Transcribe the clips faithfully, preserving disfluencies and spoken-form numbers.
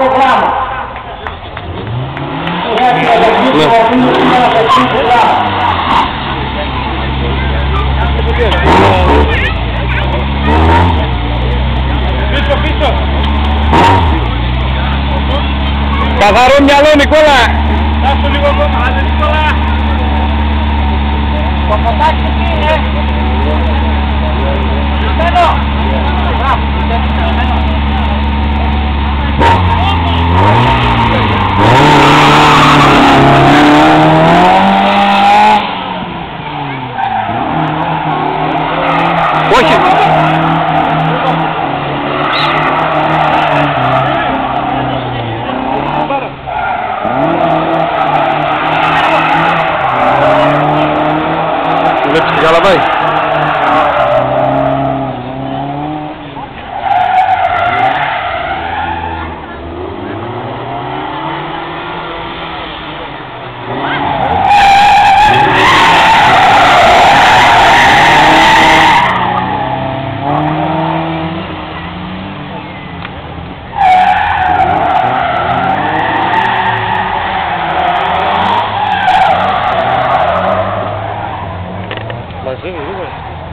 γράμμα. Πίσω, πίσω. Καθαρό μυαλό, Νικόλα. Άσου λίγο ακόμα, άντε Νικόλα. Το ποτάκι τι είναι. Μένο. Όχι. Βλέπεις τι καλά πάει. Μαζεύει λίγο.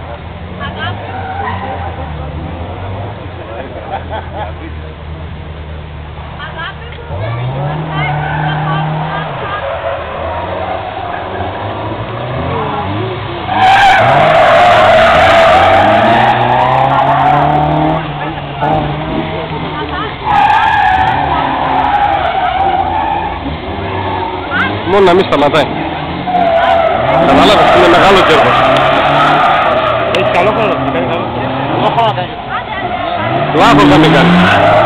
Μόνο να μην σταματάει. Κατάλαβες, είναι μεγάλο κέρδος. Έχει καλό χρόνο, κάνει καλό χρόνο. Λάθος να μην κάνει.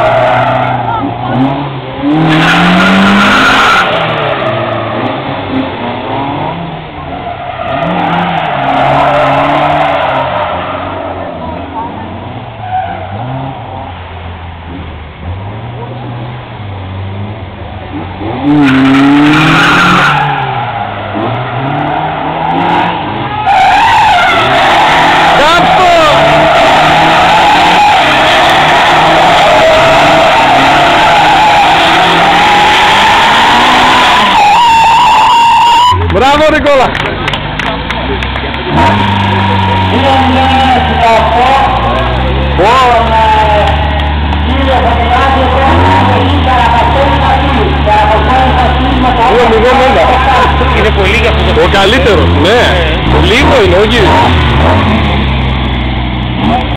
Μπράβο Νικόλα! Είναι πολύ για αυτό το Ο καλύτερος, ναι. Λίγο είναι, όχι.